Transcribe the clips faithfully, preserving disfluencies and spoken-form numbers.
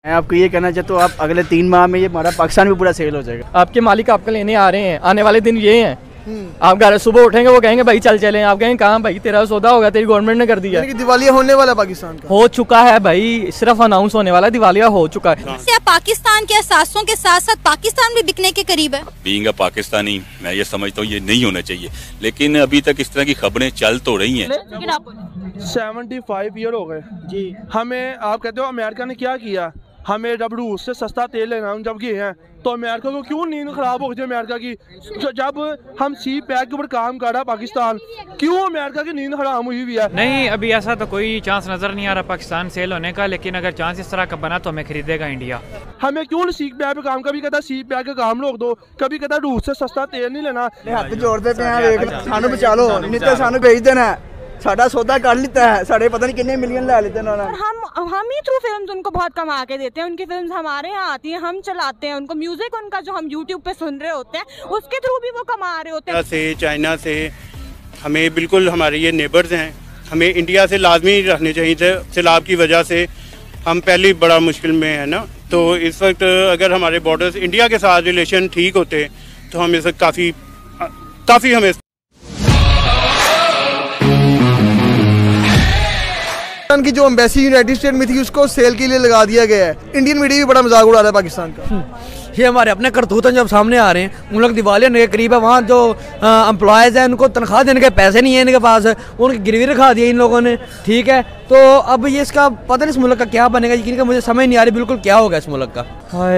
मैं आपको ये कहना चाहता हूँ, आप अगले तीन माह में ये हमारा पाकिस्तान भी पूरा सेल हो जाएगा। आपके मालिक आपको लेने आ रहे हैं, आने वाले दिन ये हैं। आप घर सुबह उठेंगे, वो कहेंगे भाई चल चले, आप कहेंगे कहाँ भाई, तेरा सौदा होगा, तेरी गवर्नमेंट ने कर दिया। दिवालिया होने वाला पाकिस्तान का हो चुका है भाई, सिर्फ अनाउंस होने वाला, दिवालिया हो चुका है। पाकिस्तान के असासों के साथ साथ पाकिस्तान भी बिकने के करीब है। बीइंग अ पाकिस्तानी मैं ये समझता हूँ ये नहीं होना चाहिए, लेकिन अभी तक इस तरह की खबरें चल तो रही हैं। सेवेंटी फाइव ईयर हो गए जी हमें। आप कहते हो अमेरिका ने क्या किया, हमें जब रूस से सस्ता तेल लेना हम जब गए हैं तो अमेरिका को क्यों नींद खराब हो गई अमेरिका की। जब हम सी पैक के ऊपर काम कर रहा है पाकिस्तान, क्यों अमेरिका की नींद हराम हुई हुई है। नहीं, अभी ऐसा तो कोई चांस नजर नहीं आ रहा पाकिस्तान सेल होने का, लेकिन अगर चांस इस तरह का बना तो हमें खरीदेगा इंडिया। हमें क्यों सी पैक पे काम, कभी कहता सी पैक का काम रोक दो, कभी कहता रूस से सस्ता तेल नहीं लेना। हाथ जोड़ते पे सानू बचा लो, नहीं तो सानू भेज देना, साडा सौदा कर लेता है, साढ़े पता नहीं कितने मिलियन ले लेते हैं। हम हम ही थ्रू फिल्म्स उनको बहुत कमा के देते हैं, उनकी फिल्म्स हमारे यहाँ आती हैं, हम चलाते हैं उनको। म्यूजिक उनका जो हम यूट्यूब पे सुन रहे होते हैं उसके थ्रू भी वो कमा रहे होते हैं। से चाइना से हमें बिल्कुल, हमारे ये नेबर्स हैं, हमें इंडिया से लाजमी रखने चाहिए थे। सैलाब की वजह से हम पहले बड़ा मुश्किल में है ना, तो इस वक्त अगर हमारे बॉर्डर्स इंडिया के साथ रिलेशन ठीक होते तो हम इस वक्त काफ़ी काफ़ी हमें की जो एम्बेसी यूनाइटेड स्टेट में थी उसको सेल के लिए लगा दिया गया है। इंडियन मीडिया भी बड़ा मजाक उड़ा रहा है पाकिस्तान का। ये हमारे अपने करतूत हैं जब सामने आ रहे हैं। उन लोग दिवालिया के करीब है, वहाँ जो एम्प्लॉयज़ हैं उनको तनख्वाह देने के पैसे नहीं है इनके पास, उनकी गिरवी रखा दिया इन लोगों ने। ठीक है, तो अब ये इसका पता नहीं इस मुल्क का क्या बनेगा, यकीन का मुझे समझ नहीं आ रही बिल्कुल क्या होगा इस मुल्क का।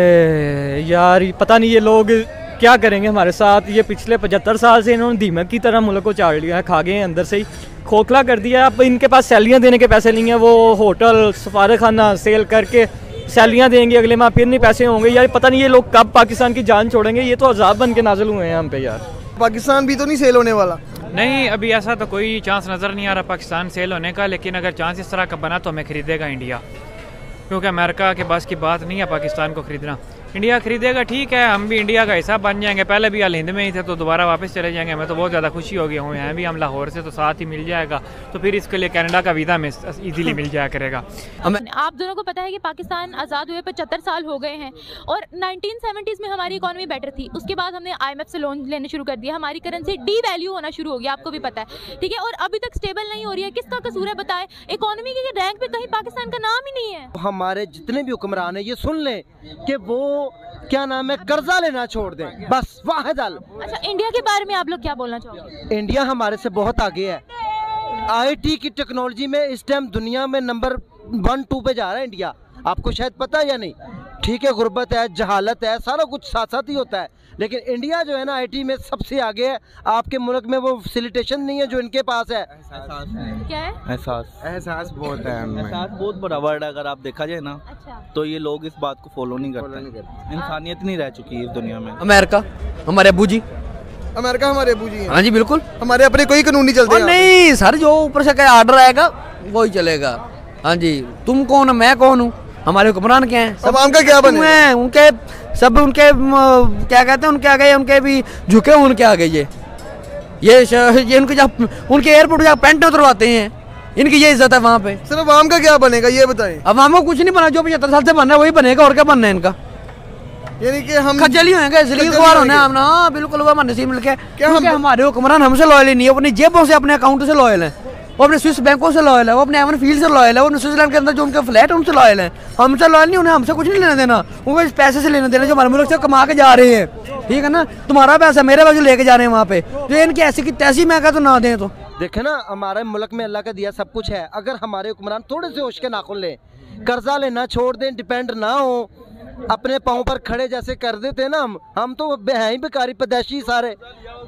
हाय यार, पता नहीं ये लोग क्या करेंगे हमारे साथ। ये पिछले पचहत्तर साल से इन्होंने दीमक की तरह मुल्क को चाड़ लिया है, खा गए हैं अंदर से ही, खोखला कर दिया। अब इनके पास सैलरियाँ देने के पैसे नहीं है, वो होटल सफारत खाना सेल करके सैलरियाँ देंगे, अगले माह फिर नहीं पैसे होंगे। यार पता नहीं ये लोग कब पाकिस्तान की जान छोड़ेंगे, ये तो अजाब बन के नाजिल हुए हैं हम पे यार। पाकिस्तान भी तो नहीं सेल होने वाला। नहीं, अभी ऐसा तो कोई चांस नजर नहीं आ रहा पाकिस्तान सेल होने का, लेकिन अगर चांस इस तरह का बना तो हमें खरीदेगा इंडिया, क्योंकि अमेरिका के बस की बात नहीं है पाकिस्तान को खरीदना। इंडिया खरीदेगा, ठीक है, हम भी इंडिया का हिस्सा बन जाएंगे। पहले भी अल हिंद में ही थे तो दोबारा वापस चले जाएंगे। हमें तो बहुत ज़्यादा खुशी होगी, हमें हैं भी हम लाहौर से, तो साथ ही मिल जाएगा, तो फिर इसके लिए कनाडा का वीज़ा में इजीली मिल जाया करेगा। आप दोनों को पता है कि पाकिस्तान आज़ाद हुए पचहत्तर साल हो गए हैं और नाइनटीन सेवेंटीज़ में हमारी इकॉनमी बेटर थी। उसके बाद हमने आई एम एफ से लोन लेने शुरू कर दिया, हमारी करेंसी डी वैल्यू होना शुरू हो गया, आपको भी पता है। ठीक है, और अभी तक स्टेबल नहीं हो रही है। किसका कसूर है बताएं? इकोनॉमी के रैंक पे कहीं पाकिस्तान का नाम ही नहीं है। हमारे जितने भी हुक्मरान है ये सुन लें कि वो क्या नाम है, कर्जा लेना छोड़ दें, बस वाहिद हल। अच्छा, इंडिया के बारे में आप लोग क्या बोलना चाहोगे? इंडिया हमारे से बहुत आगे है। आईटी की टेक्नोलॉजी में इस टाइम दुनिया में नंबर वन टू पे जा रहा है इंडिया, आपको शायद पता है या नहीं। ठीक है, गुर्बत है, जहालत है, सारा कुछ साथ साथ ही होता है, लेकिन इंडिया जो है ना आईटी में सबसे आगे है। आपके मुल्क में वो फैसिलिटेशन नहीं है जो इनके पास है। क्या है? एहसास एहसास बहुत है, एहसास बहुत बड़ा वर्ड है। अगर आप देखा जाए ना, अच्छा, तो ये लोग इस बात को फॉलो नहीं करते। इंसानियत नहीं रह चुकी है इस दुनिया में। अमेरिका हमारे अबू जी, अमेरिका हमारे अबू जी हैं। हाँ जी बिल्कुल, हमारे अपने कोई कानून नहीं चलते। नहीं सर, जो ऊपर से क्या आर्डर आएगा वही चलेगा। हाँ जी, तुम कौन हो, मैं कौन हूँ, हमारे हुक्मरान क्या हैं, सब का क्या बने हैं, उनके सब उनके क्या कहते हैं, उनके आगे उनके भी झुके उनके आगे। ये ये ये उनके जब उनके एयरपोर्ट जहाँ पेंट उतरवाते हैं, इनकी ये इज्जत है वहाँ पे। सिर्फ अवाम का क्या बनेगा ये बताएं। अवाम को कुछ नहीं बना, जो पचहत्तर साल से बनना है वही बनेगा, और क्या बनना है इनका। यानी कि हम खज्जली होंगे, इसलिए खुआर होना है हम ना। हाँ बिल्कुल, वो हमारे नसीब मिलके क्या हम हमारे हुक्मरान हमसे लॉयल नहीं है, अपनी जेबों से अपने अकाउंट से लॉयल है, वो अपने स्विस बैंकों से लॉयल है, वो अपने एवन फील्ड से लॉयल है, वो स्विट्जरलैंड के अंदर जो उनके फ्लैट है उनसे लॉयल है। हमसे लॉयल नहीं, उन्हें हमसे कुछ नहीं लेना देना, उनको इस पैसे से लेना देना जो हमारे मुल्क से कमा के जा रहे हैं। ठीक है ना, तुम्हारा पैसा मेरे पैसे लेके जा रहे हैं वहाँ पे, जो इनकी ऐसी की तैसी महंगा तो ना दें। तो देखे ना, हमारे मुल्क में अल्लाह का दिया सब कुछ है। अगर हमारे हुक्मरान थोड़े से होश के नाखुन लें, कर्जा लेना छोड़ दें, डिपेंड ना हो, अपने पाँव पर खड़े जैसे कर देते ना, हम हम तो है ही बेकारी पैदाशी सारे।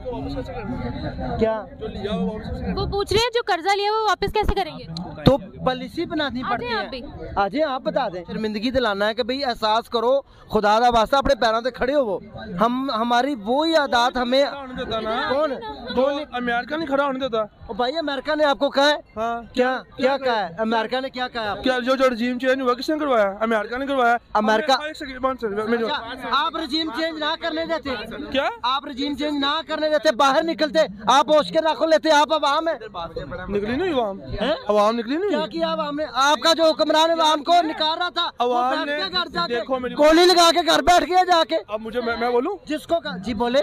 क्या वो पूछ रहे हैं जो कर्जा लिया वो वापस कैसे करेंगे? तो पॉलिसी बनानी पड़ती है। आज आप बता दें, शर्मिंदगी दिलाना है कि भाई एहसास करो, खुदा दा वास्ता अपने पैरों पे खड़े हो। वो हम हमारी वो ही आदत हमें कौन कौन अमेरिका नहीं खड़ा होने देता। ओ भाई, अमेरिका ने आपको कहा है? हाँ, क्या क्या कहा है अमेरिका ने? क्या कहा? क्या जो जो रजीम चेंज हुआ किसने करवाया? अमेरिका ने करवाया। अमेरिका आप रजीम चेंज ना करने देते क्या? आप रजीम चेंज ना करने देते, बाहर निकलते, आप होश के नाखून लेते, आप अवाम है। निकली नहीं अवाम, अवाम निकली नहीं। क्या किया अवाम ने? आपका जो हुक्मरान अवाम को निकाल रहा था, अवाम ने देखो मेरी गोली लगा के घर बैठ गया जाके। अब मुझे मैं, मैं बोलूं जिसको जी बोले,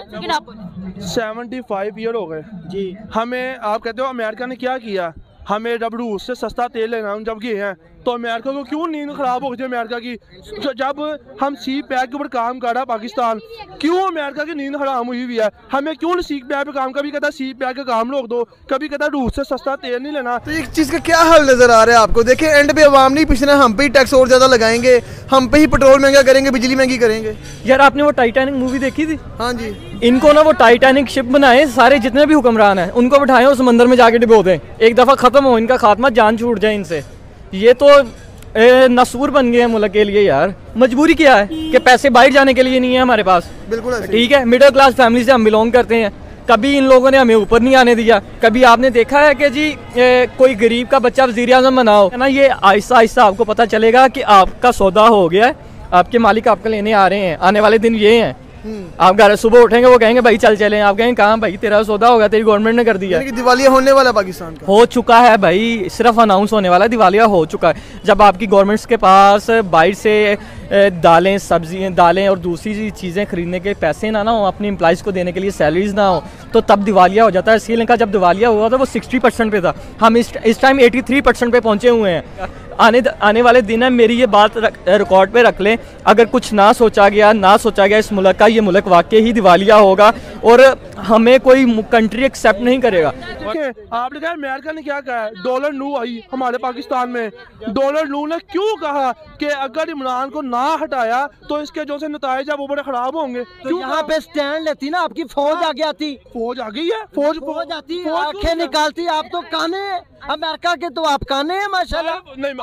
सेवेंटी फाइव ईयर हो गए जी। हमें आप कहते हो अमेरिका ने क्या किया, हमें जब रूस से सस्ता तेल लेना हम जब गए हैं तो अमेरिका को क्यों नींद खराब हो गई अमेरिका की। जब हम सी पैक के ऊपर काम कर रहा है पाकिस्तान, क्यों अमेरिका की नींद हराम हुई हुई है। हमें क्यों सी पैक पे काम, कभी कहता सी पैक का काम रोक दो, कभी कहता रूस से सस्ता तेल नहीं लेना। तो एक चीज़ का क्या हल नजर आ रहा है आपको? देखिए एंड पे अवाम नहीं पिछना, हम पे ही टैक्स और ज्यादा लगाएंगे, हम पे ही पेट्रोल महंगा करेंगे, बिजली महंगी करेंगे। यार आपने वो टाइटैनिक मूवी देखी थी? हाँ जी। इनको ना वो टाइटैनिक शिप बनाए, सारे जितने भी हुक्मरान हैं उनको बिठाएं और समंदर में जाके डुबो दें, एक दफ़ा ख़त्म हो इनका खात्मा, जान छूट जाए इनसे। ये तो ए, नसूर बन गए हैं मुल्क के लिए यार। मजबूरी क्या है कि पैसे बाहर जाने के लिए नहीं है हमारे पास। बिल्कुल ठीक है, मिडिल क्लास फैमिली से हम बिलोंग करते हैं, कभी इन लोगों ने हमें ऊपर नहीं आने दिया। कभी आपने देखा है कि जी ए, कोई गरीब का बच्चा वज़ीर आज़म बना हो ना, ये आहिस्ता आहिस्ता आपको पता चलेगा कि आपका सौदा हो गया है, आपके मालिक आपको लेने आ रहे हैं। आने वाले दिन ये हैं, आप घर सुबह उठेंगे वो कहेंगे भाई चल चले, आप कहेंगे कहाँ भाई तेरा सौदा होगा, तेरी गवर्नमेंट ने कर दिया। दिवालिया होने वाला पाकिस्तान का हो चुका है भाई, सिर्फ अनाउंस होने वाला, दिवालिया हो चुका है। जब आपकी गवर्नमेंट्स के पास बाहर से दालें सब्जियाँ दालें और दूसरी चीज़ें खरीदने के पैसे ना ना हो, अपने एम्प्लॉइज़ को देने के लिए सैलरीज ना हो, तो तब दिवालिया हो जाता है। श्रीलंका जब दिवालिया हुआ था वो सिक्सटी परसेंट पे था, हम इस इस टाइम एटी थ्री परसेंट पे पहुँचे हुए हैं। आने आने वाले दिन है, मेरी ये बात रिकॉर्ड पे रख लें, अगर कुछ ना सोचा गया ना सोचा गया इस मुल्क का, ये मुल्क वाकई ही दिवालिया होगा और हमें कोई कंट्री एक्सेप्ट नहीं करेगा। आपने कहा अमेरिका ने क्या कहा, डॉलर नू आई हमारे पाकिस्तान में। डॉलर नू ने क्यों कहा कि अगर इमरान को ना हटाया तो इसके जो से नताइज है वो बड़े खराब होंगे। तो यहाँ पे स्टैंड लेती ना आपकी फौज आगे आती, फौज आ गई है, फौज फौज आती, आंखें निकालती। आप तो काने हैं अमेरिका के, तो आप काने हैं माशाल्लाह। नहीं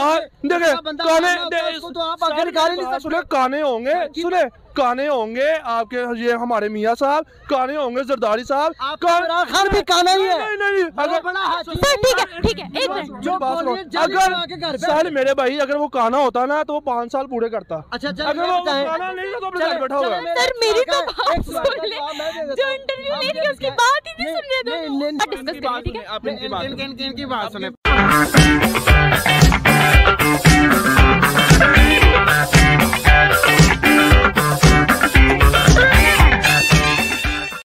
देखे काने तो आप आगे निकाल ही नहीं सकते। सुने काने होंगे, सुने काने होंगे आपके, ये हमारे मियाँ साहब काने होंगे, जरदारी साहब खान भी काना ही है। नहीं नहीं अगर ठीक है ठीक है एक मिनट, जो अगर साल मेरे भाई अगर वो काना होता ना तो वो पाँच साल पूरे करता। अच्छा अगर वो काना नहीं था तो अपने घर बैठा होगा। सर मेरी तो बात सुन ले, जो इंटरव्यू ले रही है उसकी बात ही नहीं सुन रहे तुम। डिस्कस करें ठीक है, आप इनकी बात सुने।